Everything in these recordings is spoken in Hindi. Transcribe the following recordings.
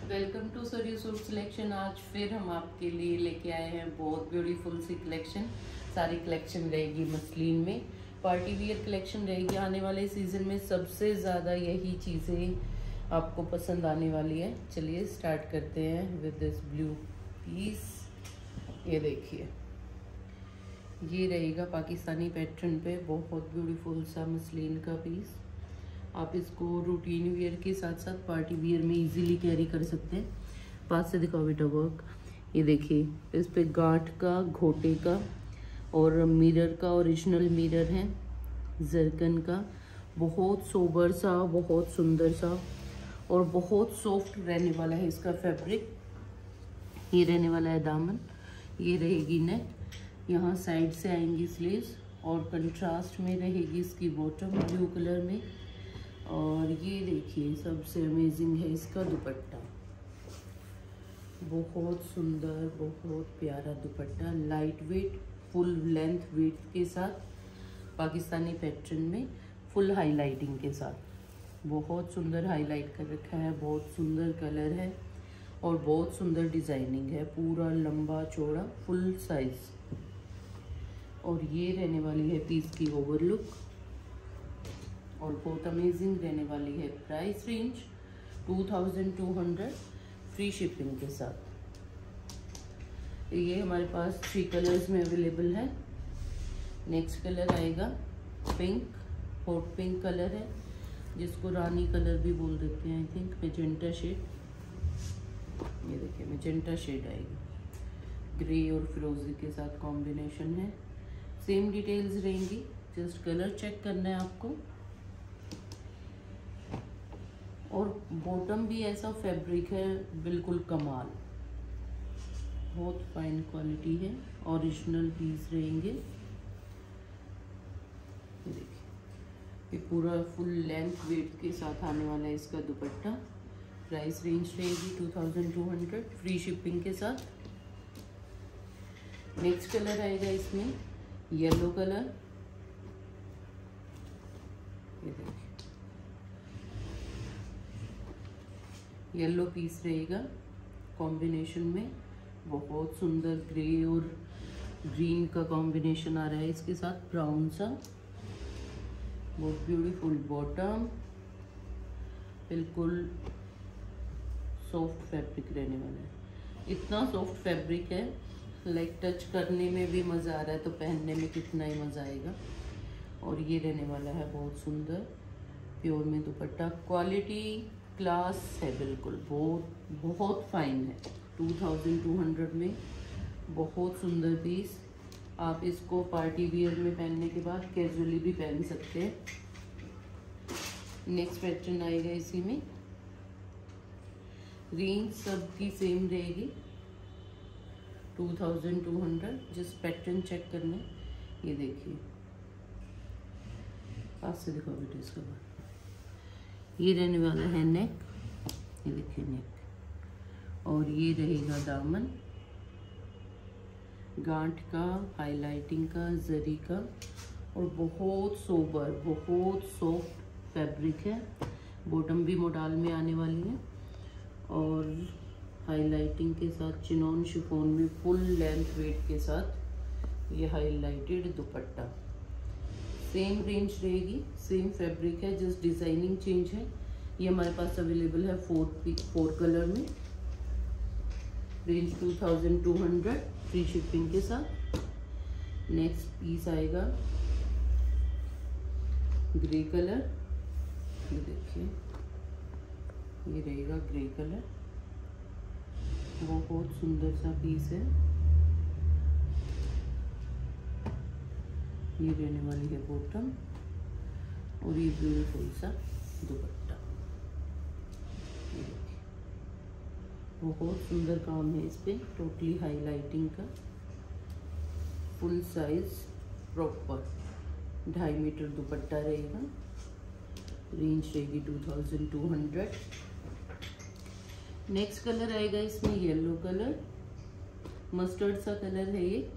Welcome to Surya suit selection. आज फिर हम आपके लिए लेके आए हैं बहुत ब्यूटीफुल सी कलेक्शन। सारी कलेक्शन रहेगी मसलिन में, पार्टी वियर कलेक्शन रहेगी। आने वाले सीजन में सबसे ज़्यादा यही चीज़ें आपको पसंद आने वाली है। चलिए स्टार्ट करते हैं विद दिस ब्लू पीस। ये देखिए, ये रहेगा पाकिस्तानी पैटर्न पे बहुत ब्यूटीफुल सा मसलिन का पीस। आप इसको रूटीन वियर के साथ साथ पार्टी वियर में इजीली कैरी कर सकते हैं। पास से दिखाओ बेटा वर्क। ये देखिए, इस पे गांठ का, घोटे का और मिरर का, ओरिजिनल मिरर है जरकन का। बहुत सोबर सा, बहुत सुंदर सा और बहुत सॉफ्ट रहने वाला है इसका फैब्रिक। ये रहने वाला है दामन, ये रहेगी नेक, यहाँ साइड से आएंगी स्लीव्स और कंट्रास्ट में रहेगी इसकी बॉटम ब्लू कलर में। और ये देखिए, सबसे अमेजिंग है इसका दुपट्टा। बहुत सुंदर, बहुत प्यारा dupatta, light weight, full length weight के साथ, पाकिस्तानी पैटर्न में, फुल हाईलाइटिंग के साथ। बहुत सुंदर हाईलाइट कर रखा है, बहुत सुंदर कलर है और बहुत सुंदर डिजाइनिंग है। पूरा लंबा चौड़ा फुल साइज। और ये रहने वाली है पीस की ओवरलुक और बहुत अमेजिंग रहने वाली है। प्राइस रेंज 2200, फ्री शिपिंग के साथ। ये हमारे पास 3 कलर्स में अवेलेबल है। नेक्स्ट कलर आएगा पिंक, हॉट पिंक कलर है जिसको रानी कलर भी बोल देते हैं, आई थिंक। मैजेंटा शेड, ये देखिए मैजेंटा शेड आएगी, ग्रे और फिरोजी के साथ कॉम्बिनेशन है। सेम डिटेल्स रहेंगी, जस्ट कलर चेक करना है आपको। और बॉटम भी ऐसा फैब्रिक है, बिल्कुल कमाल, बहुत फाइन क्वालिटी है। ओरिजिनल पीस रहेंगे। ये देखिए, ये पूरा फुल लेंथ वेट के साथ आने वाला है इसका दुपट्टा। प्राइस रेंज रहेगी 2200, फ्री शिपिंग के साथ। नेक्स्ट कलर आएगा इसमें येलो कलर। ये देखिए, येलो पीस रहेगा कॉम्बिनेशन में। बहुत सुंदर ग्रे और ग्रीन का कॉम्बिनेशन आ रहा है इसके साथ, ब्राउन सा। बहुत ब्यूटीफुल बॉटम, बिल्कुल सॉफ्ट फैब्रिक रहने वाला है। इतना सॉफ्ट फैब्रिक है, लाइक टच करने में भी मज़ा आ रहा है तो पहनने में कितना ही मज़ा आएगा। और ये रहने वाला है बहुत सुंदर प्योर में दुपट्टा। क्वालिटी क्लास है, बिल्कुल बहुत फाइन है। 2200 में बहुत सुंदर पीस। आप इसको पार्टी वियर में पहनने के बाद कैजुअली भी पहन सकते हैं। नेक्स्ट पैटर्न आएगा इसी में। रेंज सबकी सेम रहेगी 2200। जिस पैटर्न चेक करना है, ये देखिए, पास से दिखाओ बेटे इसका बाद। ये रहने वाला है नेक, ये देखिए नेक। और ये रहेगा दामन, गांठ का, हाईलाइटिंग का, जरी का और बहुत सोबर, बहुत सॉफ्ट फैब्रिक है। बॉटम भी मोडाल में आने वाली है और हाईलाइटिंग के साथ चिनॉन शिफॉन में फुल लेंथ वेट के साथ ये हाईलाइटेड दुपट्टा। सेम रेंज रहेगी, सेम फैब्रिक है, जस्ट डिजाइनिंग चेंज है। ये हमारे पास अवेलेबल है 4 कलर में। रेंज 2200, फ्री शिपिंग के साथ। नेक्स्ट पीस आएगा ग्रे कलर। ये देखिए, ये रहेगा ग्रे कलर, बहुत सुंदर सा पीस है। ये रहने वाली है बॉटम और ये ब्यूटीफुल सा दुपट्टा। बहुत सुंदर काम है इस पे, टोटली हाईलाइटिंग का, full size proper 2.5 metre dupatta रहेगा। रेंज रहेगी 2200। नेक्स्ट कलर आएगा इसमें येलो कलर, मस्टर्ड सा कलर है ये।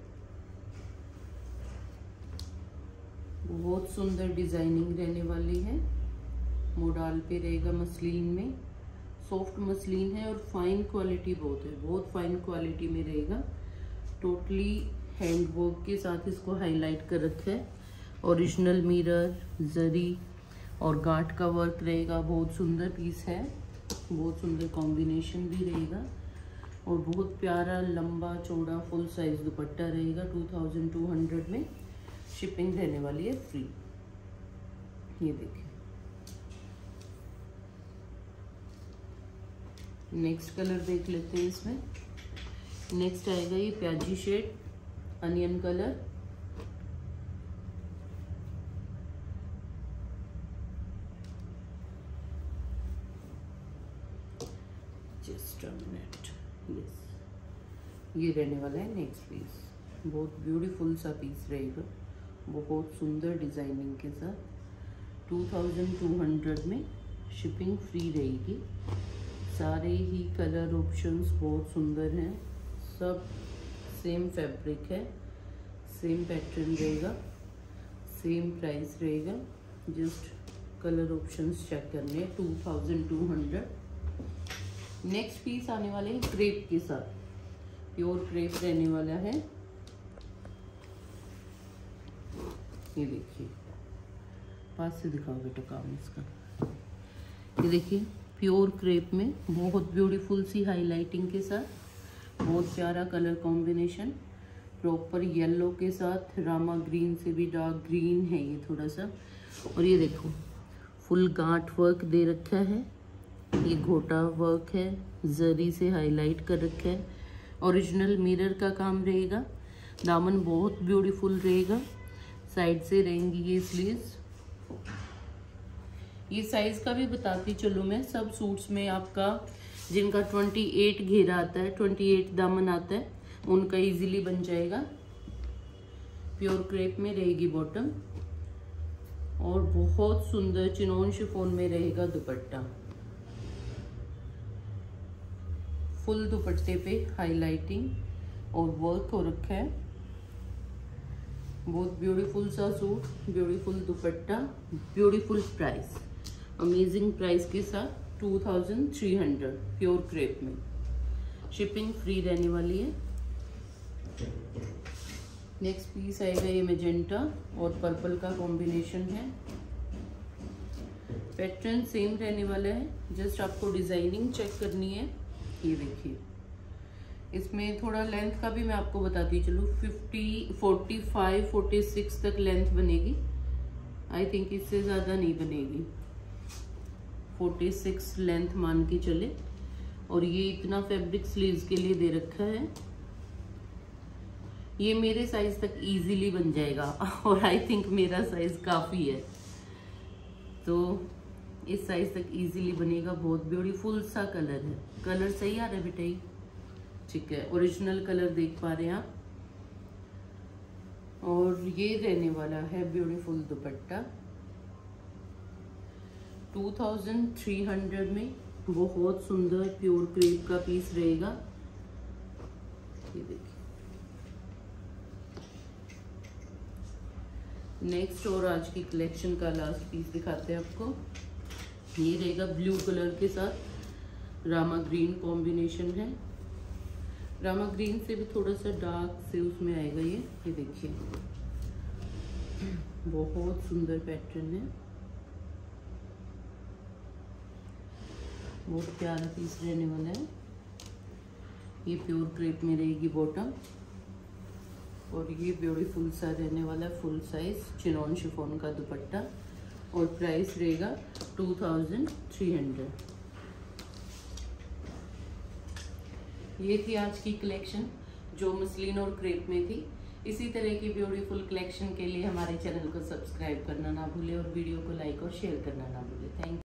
बहुत सुंदर डिजाइनिंग रहने वाली है। मोडाल पे रहेगा मसलिन में, सॉफ्ट मसलिन है और फाइन क्वालिटी बहुत है, बहुत फाइन क्वालिटी में रहेगा। टोटली हैंड वर्क के साथ इसको हाईलाइट कर रखा है। ओरिजिनल मिरर, जरी और गांठ का वर्क रहेगा। बहुत सुंदर पीस है, बहुत सुंदर कॉम्बिनेशन भी रहेगा और बहुत प्यारा लंबा चौड़ा फुल साइज दुपट्टा रहेगा। 2200 में शिपिंग रहने वाली है फ्री। ये देखिए, नेक्स्ट कलर देख लेते हैं। इसमें नेक्स्ट आएगा ये प्याजी shade, onion colour. Just a minute, yes, ये रहने वाला है नेक्स्ट पीस। बहुत ब्यूटीफुल सा पीस रहेगा, बहुत सुंदर डिजाइनिंग के साथ। 2200 में शिपिंग फ्री रहेगी। सारे ही कलर ऑप्शंस बहुत सुंदर हैं, सब सेम फैब्रिक है, सेम पैटर्न रहेगा, सेम प्राइस रहेगा। जस्ट कलर ऑप्शंस चेक करने। 2200। नेक्स्ट पीस आने वाले हैं क्रेप के साथ, प्योर क्रेप रहने वाला है। ये देखिए, पास से दिखाओ बेटा काम इसका। ये देखिए, प्योर क्रेप में बहुत ब्यूटीफुल सी हाईलाइटिंग के साथ, बहुत प्यारा कलर कॉम्बिनेशन। प्रॉपर येलो के साथ रामा ग्रीन से भी डार्क ग्रीन है ये थोड़ा सा। और ये देखो, फुल गांठ वर्क दे रखा है, ये घोटा वर्क है, जरी से हाईलाइट कर रखा है। ओरिजिनल मिरर का काम रहेगा। दामन बहुत ब्यूटीफुल रहेगा। साइड से रहेंगी ये स्लीव्स। ये साइज का भी बताती चलो मैं। सब सूट्स में आपका जिनका 28 घेरा आता है, 28 दामन आता है, उनका इजीली बन जाएगा। प्योर क्रेप में रहेगी बॉटम और बहुत सुंदर चिनोन शिफॉन में रहेगा दुपट्टा। फुल दुपट्टे पे हाईलाइटिंग और वर्क हो रखा है। बहुत ब्यूटीफुल सा suit, beautiful dupatta, beautiful price, amazing price के साथ 2300 प्योर क्रेप में। शिपिंग फ्री रहने वाली है। नेक्स्ट पीस आएगा ये मैजेंटा और पर्पल का कॉम्बिनेशन है। पैटर्न सेम रहने वाला है, जस्ट आपको डिजाइनिंग चेक करनी है। ये देखिए, इसमें थोड़ा लेंथ का भी मैं आपको बताती चलूँ। 50, 45, 46 तक लेंथ बनेगी। आई थिंक इससे ज़्यादा नहीं बनेगी। 46 लेंथ मान के चले। और ये इतना फैब्रिक स्लीव्स के लिए दे रखा है। ये मेरे साइज तक इजीली बन जाएगा और आई थिंक मेरा साइज काफ़ी है, तो इस साइज तक इजीली बनेगा। बहुत ब्यूटीफुल सा कलर है। कलर सही आ रहा है बेटा? ठीक है, ओरिजिनल कलर देख पा रहे हैं आप। और ये रहने वाला है ब्यूटीफुल दुपट्टा। 2300 में बहुत सुंदर प्योर क्रेप का पीस रहेगा। ये देखिए, नेक्स्ट और आज की कलेक्शन का लास्ट पीस दिखाते हैं आपको। ये रहेगा ब्लू कलर के साथ रामा ग्रीन कॉम्बिनेशन है। रामा ग्रीन से भी थोड़ा सा डार्क से उसमें आएगा ये देखिए, बहुत सुंदर पैटर्न है, बहुत प्यारा पीस रहने वाला है। ये प्योर क्रेप में रहेगी बॉटम और ये ब्यूटीफुल सा रहने वाला है फुल साइज चिनॉन शिफॉन का दुपट्टा और प्राइस रहेगा 2300। ये थी आज की कलेक्शन जो मसलिन और क्रेप में थी। इसी तरह की ब्यूटीफुल कलेक्शन के लिए हमारे चैनल को सब्सक्राइब करना ना भूले और वीडियो को लाइक और शेयर करना ना भूले। Thank you.